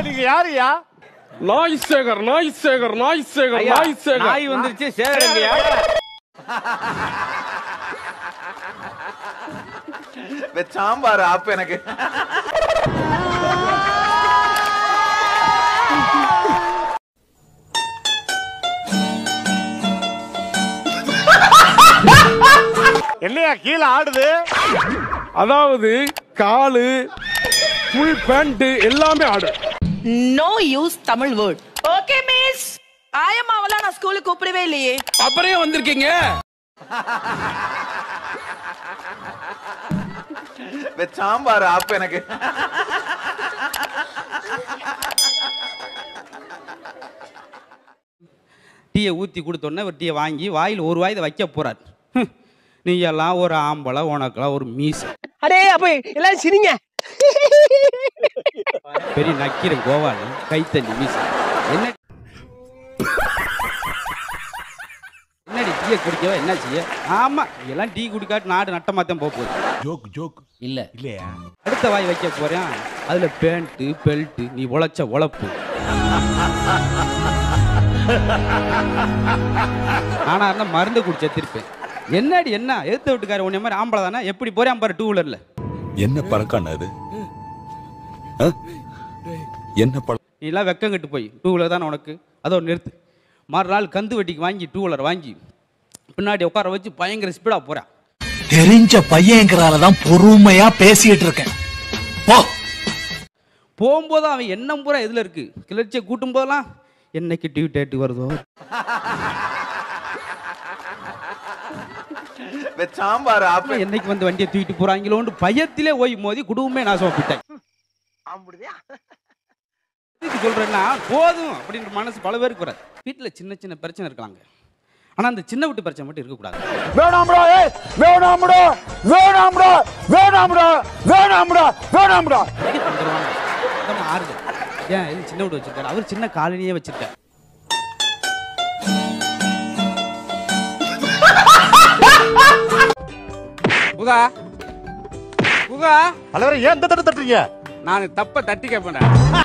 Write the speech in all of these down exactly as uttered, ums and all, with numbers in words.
நீங்க யாருயா? நாய் சேகர் நாய் சேகர் நாய் சேகர் நாய் சேகர் நாய் வந்துருச்சு சேகரங்கயா. சாம்பார் ஆப் எனக்கு. என்னையா கீழே ஆடுது? அதாவது காலு ஃபுல் பேண்ட் எல்லாமே ஆடு. No use Tamil word. Okay miss. ஆயம்மாவெல்லாம் நான் ஸ்கூலுக்கு கூப்பிடவே இல்லையே. அப்புறம் வந்திருக்கீங்க. சாம்பார் ஆப் எனக்கு. டீயை ஊற்றி கொடுத்தோன்னே ஒரு டீயை வாங்கி வாயில் ஒரு வாய் வைக்க போறார். நீ எல்லாம் ஒரு ஆம்பளை, உனக்கெல்லாம் ஒரு மீசை. அடே அப்ப எல்லாம் சிரிங்க. பெரிய நக்கிற கோவாலி கைத்தண்ணி மீசை. என்ன என்னடி டீயை குடிக்கவா என்ன செய்ய? ஆமா எல்லாம் டீ குடிக்காட்டு நாடு நட்டமாத்தான் போக போகுது. ஜோக் ஜோக் இல்ல இல்லையா? அடுத்த வாய் வைக்க போறேன். அதுல பேண்ட் பெல்ட் நீ உழைச்ச உழைப்பு. ஆனா இருந்தா மருந்து குடிச்ச திருப்பேன். என்னடி என்ன எடுத்து விட்டுக்காரு உன்ன மாதிரி ஆம்பளை தானே எப்படி போறேன் பாரு டூ வீலர்ல. என்ன பழக்கம் அது? என்ன பழக்கம்? நீ எல்லாம் வெக்கம் கட்டு போய் டூ வீலர் தானே உனக்கு. அதோ நிறுத்து. மறுநாள் கந்து வெட்டிக்கு வாங்கி டூ வீலர் வாங்கி பின்னாடி உட்கார வச்சு பயங்கர ஸ்பீடா போறேன். தெரிஞ்ச பையங்கிறாலதான் பொறுமையா பேசிட்டு இருக்கேன். போகும்போது அவன் எண்ணம் பூரா எதுல இருக்கு? கிளர்ச்சியை கூட்டும் போதெல்லாம் என்னைக்கு டிவி டேட்டு வருதோ. சாம்பார் ஆப் என்னைக்கு வந்து வண்டியை தூக்கிட்டு போறாங்களோன்னு பயத்திலே ஓய் மோதி குடும்பமே நாசமா போயிட்டேன். சொல்றேன்னா போதும் அப்படின்ற மனசு பல பேருக்கு வராது. வீட்டுல சின்ன சின்ன பிரச்சனை இருக்கலாங்க. ஆனா அந்த சின்ன வீட்டு பிரச்சனை மட்டும் இருக்கக்கூடாது. வேணாம்டா ஏய் வேணாம்டா வேணாம்டா வேணாம்டா வேணாம்டா வேணாம்டா. ஆறுது ஏன் இது சின்ன வீடு வச்சிருக்காரு. அவர் சின்ன காலனியே வச்சிருக்காரு. புகா புகா தலைவரே ஏன் இந்த தட்டு தட்டுறீங்க? நான் தப்ப தட்டி கேட்பேன்.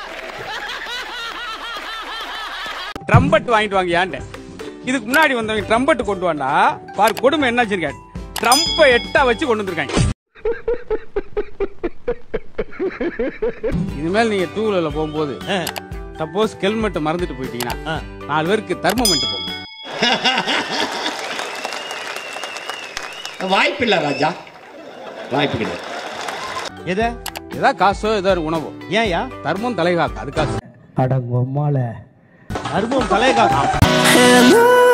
ட்ரம்பட் வாங்கிட்டு வாங்க ஏன்ட்ட. இதுக்கு முன்னாடி வந்தவங்க ட்ரம்பட் கொண்டு வாண்டா பாரு கொடுமை என்ன வச்சிருக்காரு. ட்ரம்பை எட்டா வச்சு கொண்டு வந்திருக்காங்க. இனிமேல் நீங்க டூ வீலர்ல போகும்போது சப்போஸ் ஹெல்மெட் மறந்துட்டு போயிட்டீங்கன்னா நாலு பேருக்கு தர்மமெண்ட் போகும். வாய்ப்பு இல்ல ராஜா, வாய்ப்பு கிடையாது. எதை ஏதா காசோ ஏதோ ஒரு உணவோ ஏன்யா தர்மம் தலைகாக்க அது காசு. அடங்கம்மால தர்மம் தலைகாக்க.